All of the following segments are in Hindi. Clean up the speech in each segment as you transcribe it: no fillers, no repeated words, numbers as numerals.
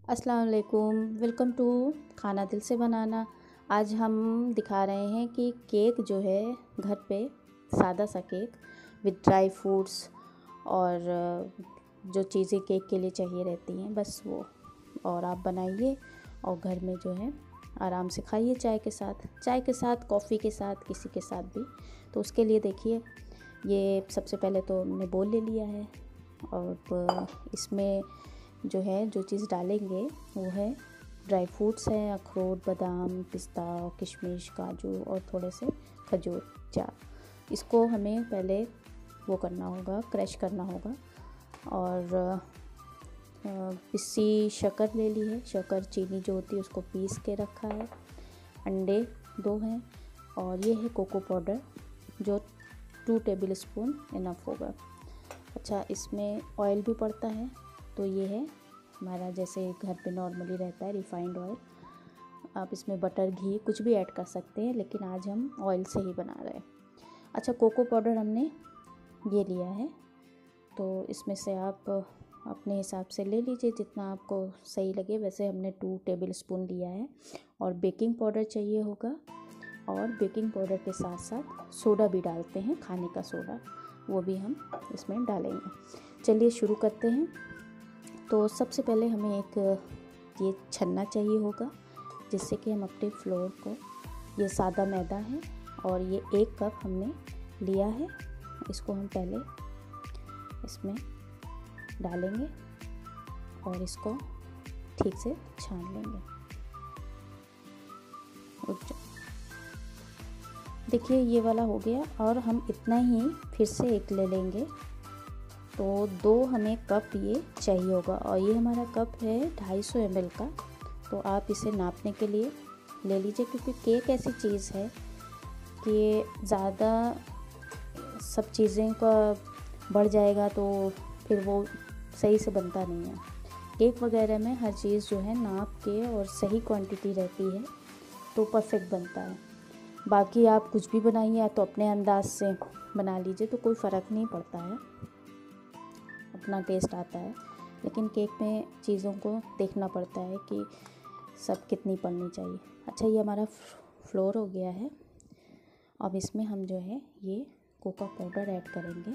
अस्सलाम वालेकुम, वेलकम टू खाना दिल से बनाना। आज हम दिखा रहे हैं कि केक जो है घर पे, सादा सा केक विद ड्राई फ्रूट्स और जो चीज़ें केक के लिए चाहिए रहती हैं बस वो, और आप बनाइए और घर में जो है आराम से खाइए चाय के साथ, कॉफ़ी के साथ, किसी के साथ भी। तो उसके लिए देखिए, ये सबसे पहले तो हमने बोल ले लिया है और इसमें जो है जो चीज़ डालेंगे वो है ड्राई फ्रूट्स हैं, अखरोट, बादाम, पिस्ता, किशमिश, काजू और थोड़े से खजूर, 4। इसको हमें पहले वो करना होगा, क्रश करना होगा। और पिसी शक्कर ले ली है, शक्कर चीनी जो होती है उसको पीस के रखा है। अंडे 2 हैं और ये है कोको पाउडर जो 2 टेबल स्पून इनफ होगा। अच्छा, इसमें ऑयल भी पड़ता है, तो ये है हमारा जैसे घर पे नॉर्मली रहता है रिफाइंड ऑयल। आप इसमें बटर, घी कुछ भी ऐड कर सकते हैं, लेकिन आज हम ऑयल से ही बना रहे हैं। अच्छा, कोको पाउडर हमने ये लिया है, तो इसमें से आप अपने हिसाब से ले लीजिए जितना आपको सही लगे। वैसे हमने 2 टेबल स्पून लिया है। और बेकिंग पाउडर चाहिए होगा, और बेकिंग पाउडर के साथ साथ सोडा भी डालते हैं, खाने का सोडा, वो भी हम इसमें डालेंगे। चलिए शुरू करते हैं। तो सबसे पहले हमें एक ये छन्ना चाहिए होगा, जिससे कि हम अपने फ्लोर को, ये सादा मैदा है और ये 1 कप हमने लिया है, इसको हम पहले इसमें डालेंगे और इसको ठीक से छान लेंगे। देखिए ये वाला हो गया, और हम इतना ही फिर से एक ले लेंगे, तो 2 हमें कप ये चाहिए होगा। और ये हमारा कप है 250 ml का, तो आप इसे नापने के लिए ले लीजिए, क्योंकि केक ऐसी चीज़ है कि ज़्यादा सब चीज़ें का बढ़ जाएगा तो फिर वो सही से बनता नहीं है। केक वगैरह में हर चीज़ जो है नाप के और सही क्वांटिटी रहती है तो परफेक्ट बनता है। बाकी आप कुछ भी बनाइए तो अपने अंदाज से बना लीजिए, तो कोई फ़र्क नहीं पड़ता है, अपना टेस्ट आता है। लेकिन केक में चीज़ों को देखना पड़ता है कि सब कितनी पड़नी चाहिए। अच्छा, ये हमारा फ्लोर हो गया है। अब इसमें हम जो है ये कोको पाउडर ऐड करेंगे,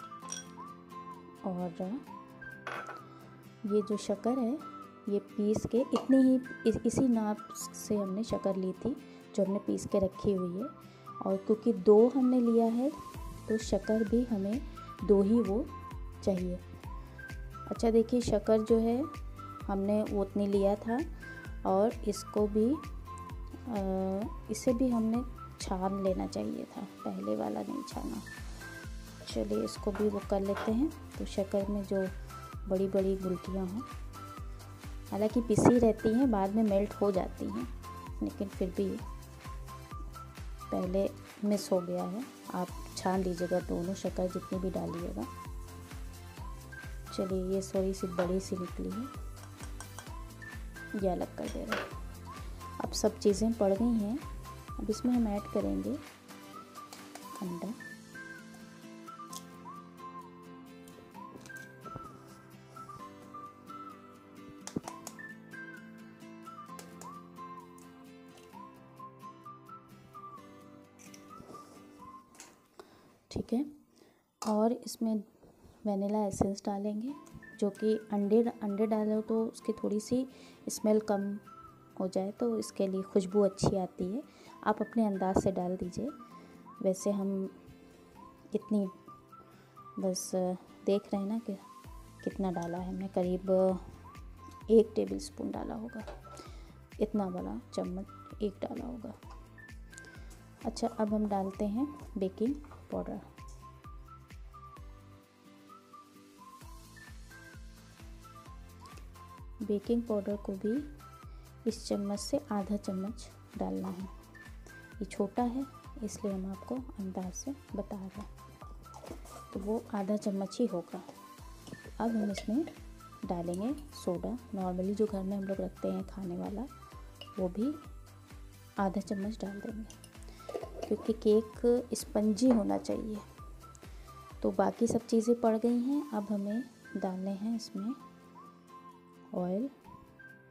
और ये जो शक्कर है ये पीस के इतनी ही इसी नाप से हमने शक्कर ली थी जो हमने पीस के रखी हुई है। और क्योंकि 2 हमने लिया है तो शक्कर भी हमें 2 ही वो चाहिए। अच्छा, देखिए शक्कर जो है हमने वो उतनी लिया था, और इसको भी इसे भी हमने छान लेना चाहिए था, पहले वाला नहीं छाना। चलिए इसको भी वो कर लेते हैं। तो शक्कर में जो बड़ी बड़ी गुलटियाँ हों, हालांकि पिसी रहती हैं, बाद में मेल्ट हो जाती हैं, लेकिन फिर भी पहले मिस हो गया है। आप छान लीजिएगा दोनों शक्कर जितनी भी डालिएगा। चलिए ये थोड़ी सी बड़ी सी निकली है, ये अलग कर दे रहे हैं। अब सब चीज़ें पड़ गई हैं। अब इसमें हम ऐड करेंगे अंडा, ठीक है। और इसमें वनीला एसेंस डालेंगे, जो कि अंडे डालो तो उसकी थोड़ी सी स्मेल कम हो जाए, तो इसके लिए खुशबू अच्छी आती है। आप अपने अंदाज से डाल दीजिए। वैसे हम इतनी बस देख रहे हैं ना कि कितना डाला है हमने, करीब 1 टेबल स्पून डाला होगा, इतना बड़ा चम्मच 1 डाला होगा। अच्छा, अब हम डालते हैं बेकिंग पाउडर। बेकिंग पाउडर को भी इस चम्मच से आधा चम्मच डालना है। ये छोटा है इसलिए हम आपको अंदाज से बता रहे हैं, तो वो आधा चम्मच ही होगा। अब हम इसमें डालेंगे सोडा, नॉर्मली जो घर में हम लोग रखते हैं खाने वाला, वो भी आधा चम्मच डाल देंगे, क्योंकि केक स्पंजी होना चाहिए। तो बाकी सब चीज़ें पड़ गई हैं। अब हमें डालने हैं इसमें ऑयल,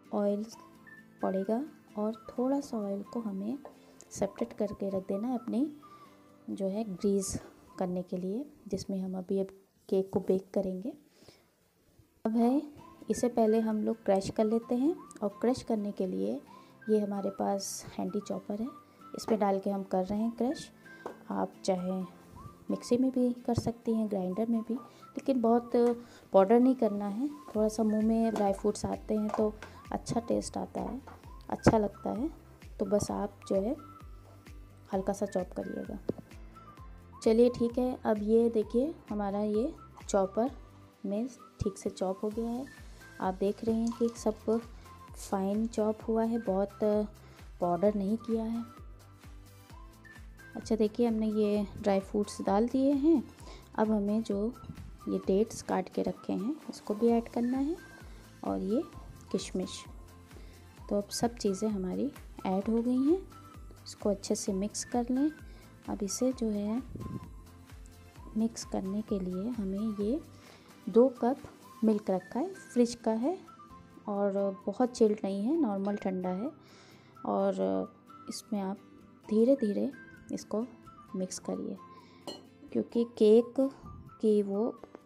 ऑयल पड़ेगा और थोड़ा सा ऑयल को हमें सेपरेट करके रख देना है अपनी जो है ग्रीस करने के लिए, जिसमें हम अभी केक को बेक करेंगे। अब है इसे पहले हम लोग क्रश कर लेते हैं, और क्रश करने के लिए ये हमारे पास हैंडी चॉपर है, इसमें डाल के हम कर रहे हैं क्रश। आप चाहे मिक्सी में भी कर सकती हैं, ग्राइंडर में भी, लेकिन बहुत पाउडर नहीं करना है। थोड़ा सा मुंह में ड्राई फ्रूट्स आते हैं तो अच्छा टेस्ट आता है, अच्छा लगता है, तो बस आप जो है हल्का सा चॉप करिएगा। चलिए ठीक है, अब ये देखिए हमारा ये चॉपर में ठीक से चॉप हो गया है। आप देख रहे हैं कि सब फाइन चॉप हुआ है, बहुत पाउडर नहीं किया है। अच्छा देखिए, हमने ये ड्राई फ्रूट्स डाल दिए हैं। अब हमें जो ये डेट्स काट के रखे हैं इसको भी ऐड करना है, और ये किशमिश। तो अब सब चीज़ें हमारी ऐड हो गई हैं, इसको अच्छे से मिक्स कर लें। अब इसे जो है मिक्स करने के लिए हमें ये 2 कप मिल्क रखा है, फ्रिज का है और बहुत चिल्ड नहीं है, नॉर्मल ठंडा है। और इसमें आप धीरे धीरे इसको मिक्स करिए, क्योंकि केक की वो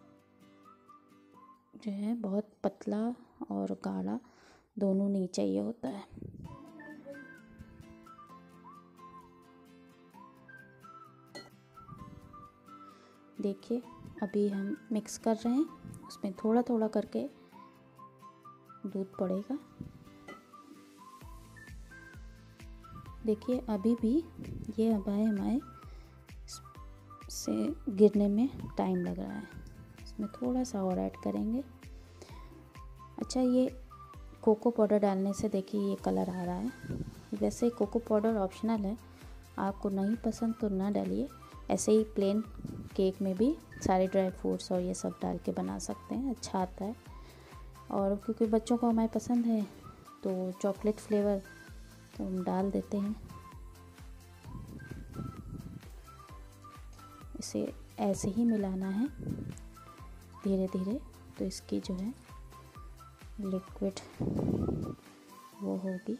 जो है बहुत पतला और गाढ़ा दोनों नहीं चाहिए होता है। देखिए अभी हम मिक्स कर रहे हैं, उसमें थोड़ा थोड़ा करके दूध पड़ेगा। देखिए अभी भी ये हमारे से गिरने में टाइम लग रहा है, इसमें थोड़ा सा और ऐड करेंगे। अच्छा, ये कोको पाउडर डालने से देखिए ये कलर आ रहा है। वैसे कोको पाउडर ऑप्शनल है, आपको नहीं पसंद तो ना डालिए। ऐसे ही प्लेन केक में भी सारे ड्राई फ्रूट्स और ये सब डाल के बना सकते हैं, अच्छा आता है। और क्योंकि बच्चों को हमारे पसंद है तो चॉकलेट फ्लेवर तो हम डाल देते हैं। इसे ऐसे ही मिलाना है धीरे धीरे, तो इसकी जो है लिक्विड वो होगी।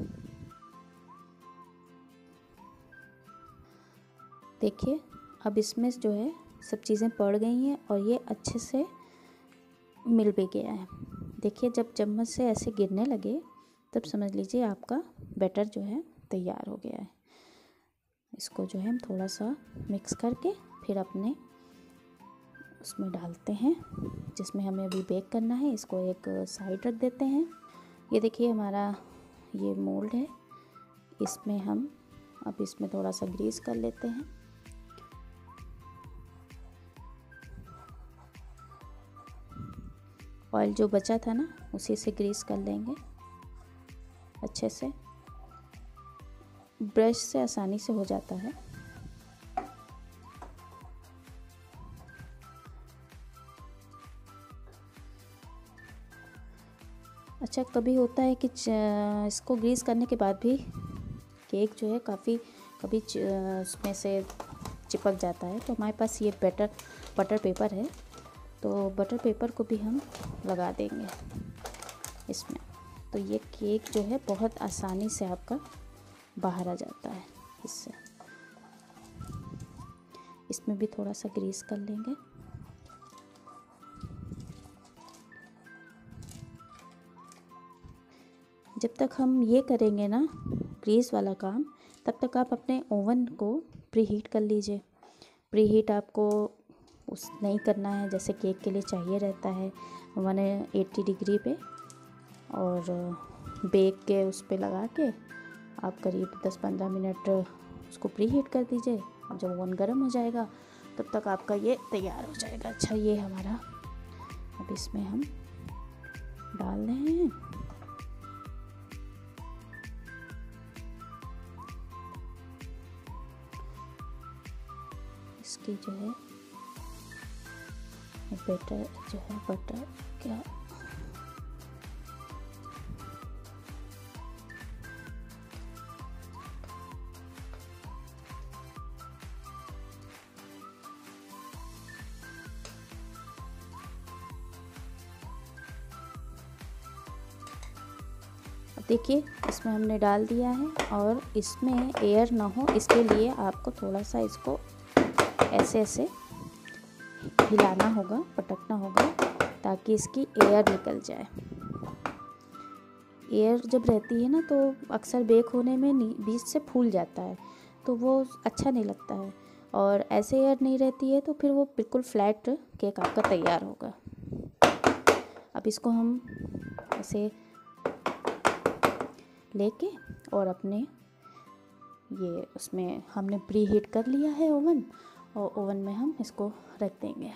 देखिए अब इसमें जो है सब चीज़ें पड़ गई हैं और ये अच्छे से मिल भी गया है। देखिए जब चम्मच से ऐसे गिरने लगे तब समझ लीजिए आपका बैटर जो है तैयार हो गया है। इसको जो है हम थोड़ा सा मिक्स करके फिर अपने उसमें डालते हैं जिसमें हमें अभी बेक करना है। इसको एक साइड रख देते हैं। ये देखिए हमारा ये मोल्ड है, इसमें हम अब इसमें थोड़ा सा ग्रीस कर लेते हैं। ऑयल जो बचा था ना उसी से ग्रीस कर लेंगे अच्छे से। ब्रश से आसानी से हो जाता है। अच्छा, कभी होता है कि इसको ग्रीस करने के बाद भी केक जो है कभी उसमें से चिपक जाता है, तो हमारे पास ये बटर पेपर है, तो बटर पेपर को भी हम लगा देंगे इसमें। तो ये केक जो है बहुत आसानी से आपका बाहर आ जाता है इससे। इसमें भी थोड़ा सा ग्रीस कर लेंगे। जब तक हम ये करेंगे ना ग्रीस वाला काम, तब तक आप अपने ओवन को प्री हीट कर लीजिए। प्री हीट आपको उस नहीं करना है, जैसे केक के लिए चाहिए रहता है 180 डिग्री पे, और बेक के उस पे लगा के आप करीब 10-15 मिनट उसको प्री हीट कर दीजिए। और जब ओवन गर्म हो जाएगा तब तक आपका ये तैयार हो जाएगा। अच्छा, ये हमारा अब इसमें हम डाल रहे हैं। इसकी जो है बैटर जो है बटर क्या अब देखिए इसमें हमने डाल दिया है और इसमें एयर ना हो इसके लिए आपको थोड़ा सा इसको ऐसे ऐसे हिलाना होगा, पटकना होगा ताकि इसकी एयर निकल जाए। एयर जब रहती है ना तो अक्सर बेक होने में बीच से फूल जाता है, तो वो अच्छा नहीं लगता है। और ऐसे एयर नहीं रहती है तो फिर वो बिल्कुल फ्लैट केक आपका तैयार होगा। अब इसको हम ऐसे लेके और अपने ये उसमें हमने प्री हीट कर लिया है ओवन, और ओवन में हम इसको रख देंगे।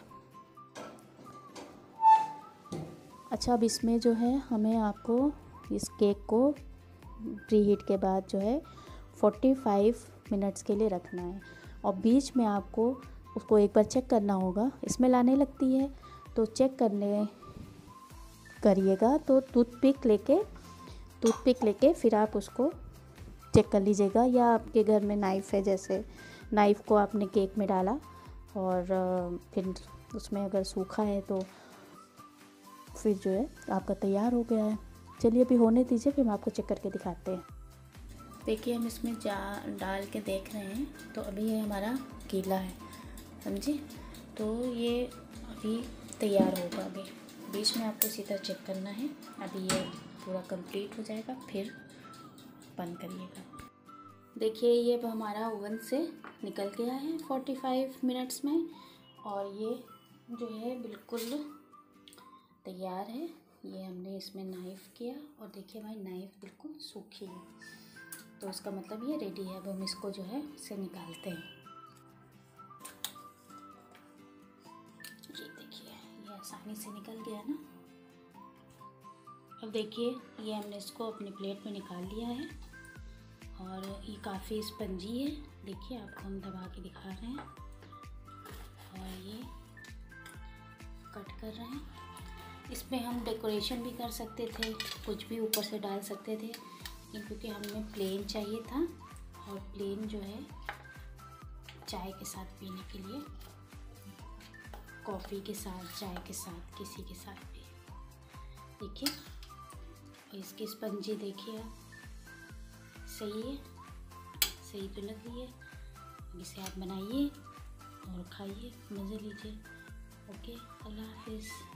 अच्छा, अब इसमें जो है हमें आपको इस केक को प्री हीट के बाद जो है 45 मिनट्स के लिए रखना है। और बीच में आपको उसको एक बार चेक करना होगा, स्मेल आने लगती है तो चेक करिएगा। तो टूथपिक लेके फिर आप उसको चेक कर लीजिएगा, या आपके घर में नाइफ़ है, जैसे नाइफ़ को आपने केक में डाला और फिर उसमें अगर सूखा है तो फिर जो है आपका तैयार हो गया है। चलिए अभी होने दीजिए, फिर हम आपको चेक करके दिखाते हैं। देखिए हम इसमें डाल के देख रहे हैं तो अभी ये हमारा गीला है, समझे। तो ये अभी तैयार होगा। अभी बीच में आपको इसी तरह चेक करना है। अभी ये पूरा कंप्लीट हो जाएगा फिर बंद करिएगा। देखिए ये अब हमारा ओवन से निकल गया है 45 मिनट्स में, और ये जो है बिल्कुल तैयार है। ये हमने इसमें नाइफ़ किया और देखिए हमारी नाइफ़ बिल्कुल सूखी है, तो इसका मतलब ये रेडी है। अब हम इसको जो है इसे निकालते हैं। ये देखिए ये आसानी से निकल गया ना। अब देखिए ये हमने इसको अपनी प्लेट में निकाल लिया है और ये काफ़ी स्पंजी है। देखिए आपको हम दबा के दिखा रहे हैं और ये कट कर रहे हैं। इसमें हम डेकोरेशन भी कर सकते थे, कुछ भी ऊपर से डाल सकते थे, लेकिन क्योंकि हमें प्लेन चाहिए था और प्लेन जो है चाय के साथ पीने के लिए, कॉफ़ी के साथ, चाय के साथ, किसी के साथ भी। देखिए इसकी स्पंजी देखिए सही है, सही तो लग रही है। इसे आप बनाइए और खाइए, मज़े लीजिए। ओके, अल्लाह हाफिज़।